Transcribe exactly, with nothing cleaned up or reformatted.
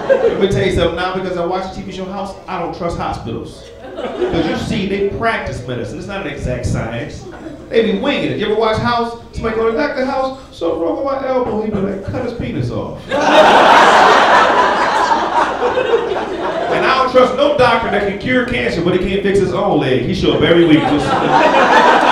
Let me tell you something now, because I watch the T V show House, I don't trust hospitals. Because you see, they practice medicine. It's not an exact science. They be winging it. You ever watch House? Somebody go to the doctor's house, something wrong with my elbow. He be like, cut his penis off. And I don't trust no doctor that can cure cancer, but he can't fix his own leg. He show up every week. Just